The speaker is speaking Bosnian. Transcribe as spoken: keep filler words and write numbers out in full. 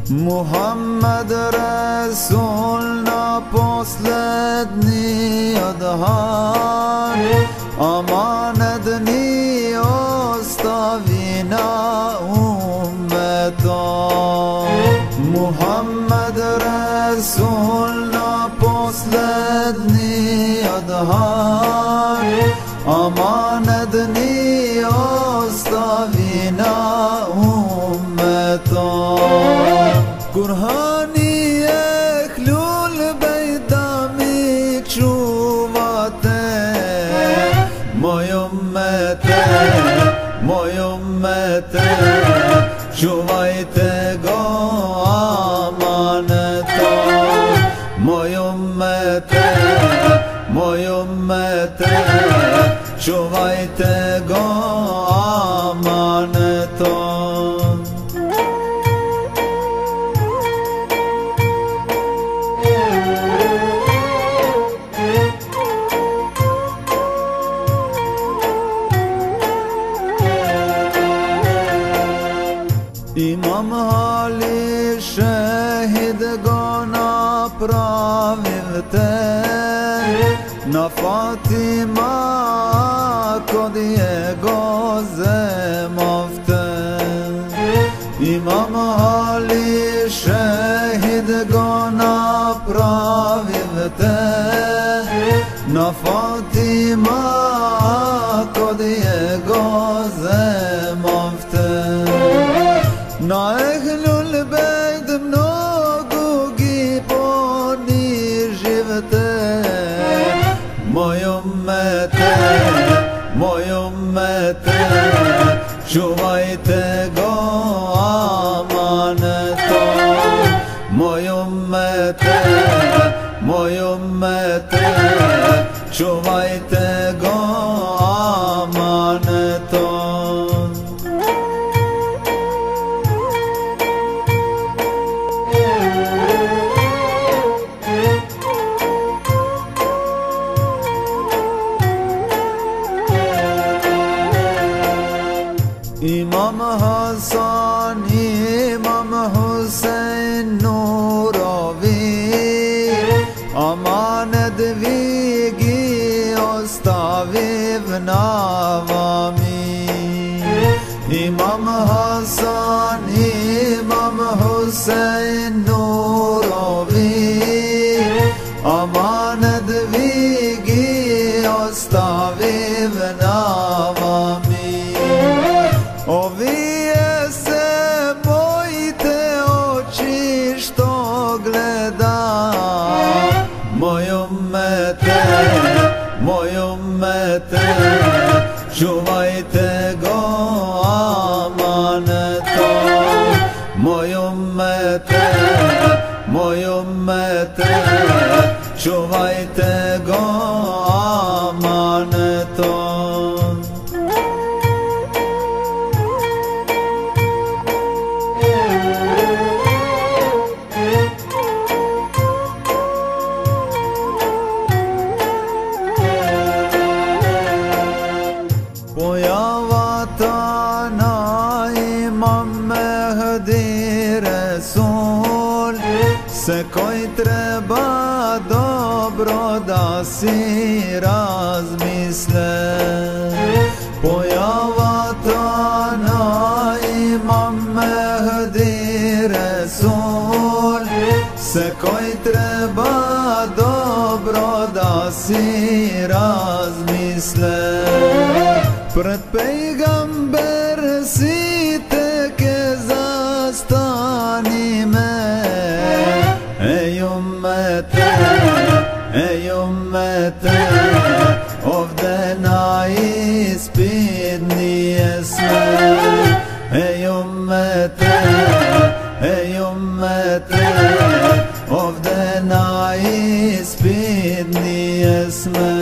Muhammed Rasul na poslednji odhan, amanetni ostavi na ummetom. Muhammed Rasul na poslednji odhan, amanetni ostavi na ummetom. Kurhani ehlul bejdami čuvate, moj ummete, moj ummete, čuvajte go amanetom. Moj ummete, moj ummete, čuvajte go amanetom. Imam Ali šehid go napravil te, na Fatima kod jego zemovte. Imam Ali šehid go napravil te, na Fatima kod jego zemovte. Na ehlul bejd mnogo gi poniživte, moj ummete, moj ummete, čuvajte go amanetom. Moj ummete, moj ummete, čuvajte go amanetom. Imam Hasan, Imam Husein Nurovi, amanet vigi ostaviv na vami. Imam Hasan, Imam Husein Nurovi, amanet vigi ostaviv na vami. Ovije se bojite oči što gleda, moj ummete, moj ummete, čuvajte go amanetom. Moj ummete, moj ummete, čuvajte go amanetom. Pojava ta na Imam Mehdi Resul, se koji treba dobro da si razmisle. Pojava ta na Imam Mehdi Resul, se koji treba dobro da si razmisle. Pred pejgamber si teke zastani me, ej ummete, ej ummete, ovde na ispit nije sve. Ej ummete, ej ummete, ovde na ispit nije sve.